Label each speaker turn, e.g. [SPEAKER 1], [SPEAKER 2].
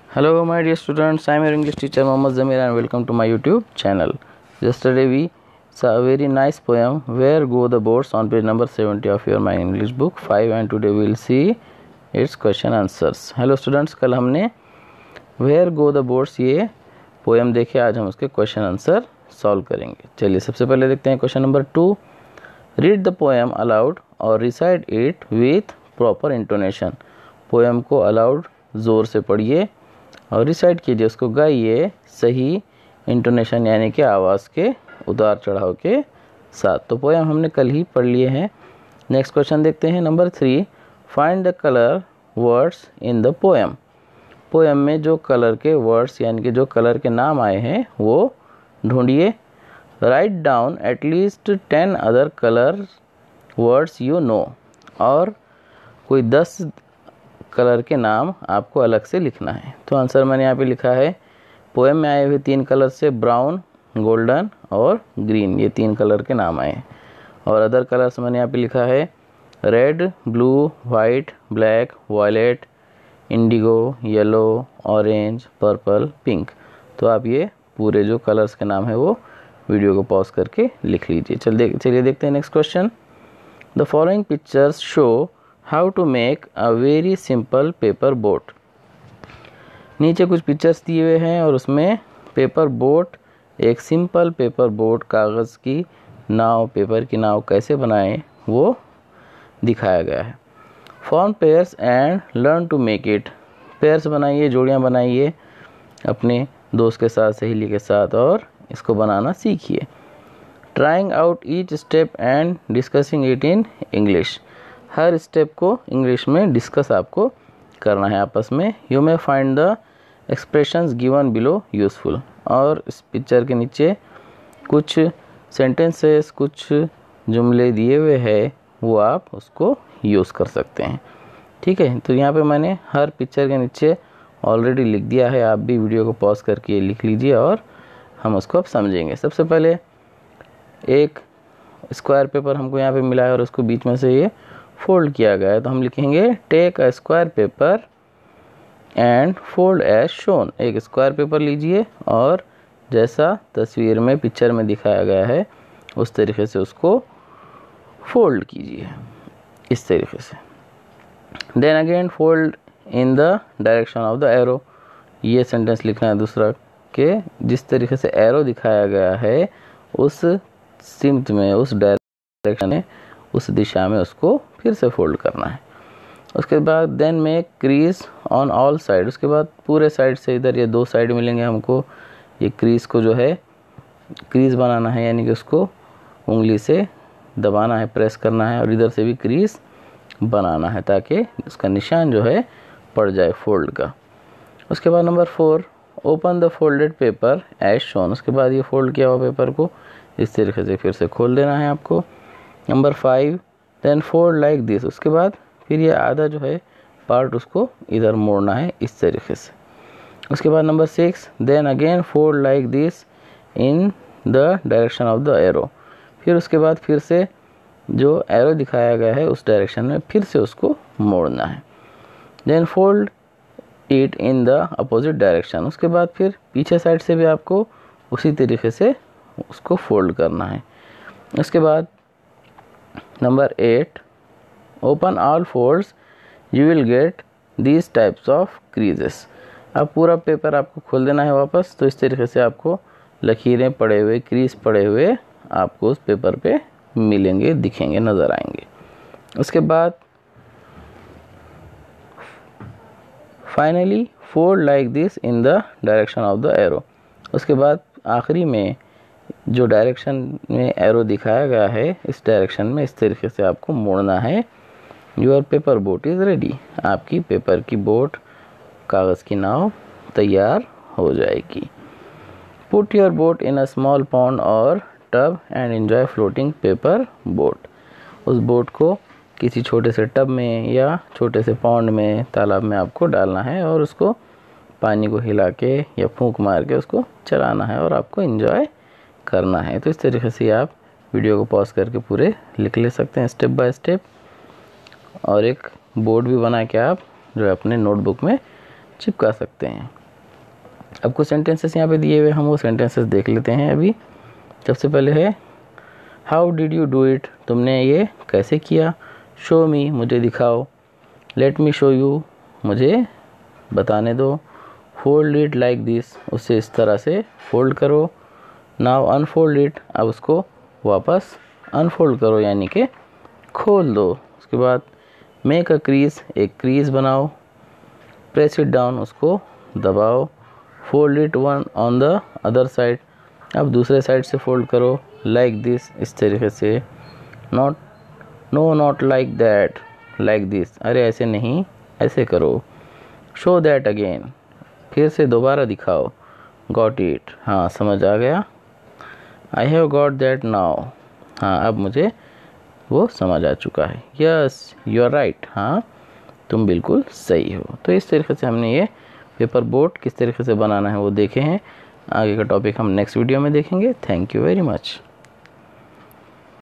[SPEAKER 1] Hello my dear students, I am your English teacher Mohammad Zamir and welcome to my YouTube channel. Yesterday we saw a very nice poem Where Go the Boats on page number 70 of your my English book 5 and today we will see its question answers. Hello students, कल हमने Where Go the Boats ये poem देखे, आज हम उसके question answer solve करेंगे. चलिए सबसे पहले देखते हैं question number 2. Read the poem aloud और recite it with proper intonation. Poem को अलाउड ज़ोर से पढ़िए और रिसाइट कीजिए, उसको गाइए सही इंटोनेशन यानी कि आवाज़ के उतार चढ़ाव के साथ. तो पोएम हमने कल ही पढ़ लिए हैं. नेक्स्ट क्वेश्चन देखते हैं number 3. Find the colour words in the poem. Poem में जो कलर के वर्ड्स यानी कि जो कलर के नाम आए हैं वो ढूंढिए. Write down at least 10 other colour words you know. और कोई 10 कलर के नाम आपको अलग से लिखना है. तो आंसर मैंने यहाँ पे लिखा है पोएम में आए हुए 3 कलर से ब्राउन, गोल्डन और ग्रीन, ये 3 कलर के नाम आए हैं. और अदर कलर्स मैंने यहाँ पे लिखा है red, blue, white, black, violet, indigo, yellow, orange, purple, pink. तो आप ये पूरे जो कलर्स के नाम है वो वीडियो को पॉज करके लिख लीजिए. चलिए देखते हैं next question. The following pictures show how to make a very simple paper boat. नीचे कुछ पिक्चर्स दिए हुए हैं और उसमें पेपर बोट, एक सिंपल पेपर बोट, कागज़ की नाव, पेपर की नाव कैसे बनाएं वो दिखाया गया है. Form pairs and learn to make it. Pairs बनाइए, जोड़ियां बनाइए अपने दोस्त के साथ, सहेली के साथ और इसको बनाना सीखिए. Trying out each step and discussing it in English. हर स्टेप को इंग्लिश में डिस्कस आपको करना है आपस में. You may find the expressions given below useful. और इस पिक्चर के नीचे कुछ सेंटेंसेस, कुछ जुमले दिए हुए हैं, वो आप उसको यूज़ कर सकते हैं. ठीक है, तो यहाँ पे मैंने हर पिक्चर के नीचे ऑलरेडी लिख दिया है. आप भी वीडियो को पॉज करके लिख लीजिए और हम उसको अब समझेंगे. सबसे पहले एक स्क्वायर पेपर हमको यहाँ पे मिला है और उसको बीच में से ये फोल्ड किया गया है. तो हम लिखेंगे take a square paper and fold as shown. एक स्क्वायर पेपर लीजिए और जैसा तस्वीर में पिक्चर में दिखाया गया है उस तरीके से उसको फोल्ड कीजिए, इस तरीके से. Then again fold in the direction of the arrow. ये सेंटेंस लिखना है दूसरा के जिस तरीके से एरो दिखाया गया है उस सिमत में, उस डायरेक्शन में, उस दिशा में उसको फिर से फोल्ड करना है. उसके बाद then make crease on all side. उसके बाद पूरे साइड से, इधर ये 2 साइड मिलेंगे हमको, ये क्रीज को जो है क्रीज बनाना है यानी कि उसको उंगली से दबाना है, प्रेस करना है और इधर से भी क्रीज बनाना है ताकि उसका निशान जो है पड़ जाए फोल्ड का. उसके बाद number 4 open the folded paper as shown. उसके बाद ये फोल्ड किया हुआ पेपर को इस तरीके से फिर से खोल देना है आपको. Number 5 then fold like this. उसके बाद फिर ये आधा जो है पार्ट उसको इधर मोड़ना है इस तरीके से. उसके बाद number 6 then again fold like this in the direction of the arrow. फिर उसके बाद फिर से जो एरो दिखाया गया है उस डायरेक्शन में फिर से उसको मोड़ना है. Then fold it in the opposite direction. उसके बाद फिर पीछे साइड से भी आपको उसी तरीके से उसको फोल्ड करना है. उसके बाद number 8 open all folds you will get these types of creases. अब पूरा पेपर आपको खोल देना है वापस. तो इस तरीके से आपको लकीरें पड़े हुए, क्रीज पड़े हुए आपको उस पेपर पे मिलेंगे, दिखेंगे, नज़र आएंगे. उसके बाद finally fold like this in the direction of the arrow. उसके बाद आखिरी में जो डायरेक्शन में एरो दिखाया गया है इस डायरेक्शन में इस तरीके से आपको मोड़ना है. Your paper boat is ready. आपकी पेपर की बोट, कागज़ की नाव तैयार हो जाएगी. Put your boat in a small pond और tub and enjoy floating paper boat. उस बोट को किसी छोटे से टब में या छोटे से पॉन्ड में, तालाब में आपको डालना है और उसको पानी को हिला के या फूंक मार के उसको चलाना है और आपको एंजॉय करना है. तो इस तरीके से आप वीडियो को पॉज करके पूरे लिख ले सकते हैं स्टेप बाय स्टेप. और एक बोर्ड भी बना के आप जो है अपने नोटबुक में चिपका सकते हैं. अब कुछ सेंटेंसेस यहाँ पे दिए हुए, हम वो सेंटेंसेस देख लेते हैं अभी। सबसे पहले है how did you do it, तुमने ये कैसे किया। शो मी, मुझे दिखाओ। लेट मी शो यू, मुझे बताने दो। फोल्ड इट लाइक दिस, उसे इस तरह से फोल्ड करो। नाउ अनफोल्ड इट, अब उसको वापस अनफोल्ड करो यानी कि खोल दो। उसके बाद मेक अ क्रीज, एक क्रीज बनाओ। प्रेस इट डाउन, उसको दबाओ। Fold it one on the other side, अब दूसरे साइड से फोल्ड करो। लाइक दिस, इस तरीके से। Not no not like that, like this, अरे ऐसे नहीं, ऐसे करो। शो दैट अगेन, फिर से दोबारा दिखाओ। गॉट इट, हाँ समझ आ गया। I have got that now, हाँ अब मुझे वो समझ आ चुका है। यस यू आर राइट, हाँ तुम बिल्कुल सही हो। तो इस तरीके से हमने ये पेपर बोट किस तरीके से बनाना है वो देखे हैं। आगे का टॉपिक हम नेक्स्ट वीडियो में देखेंगे। Thank you very much.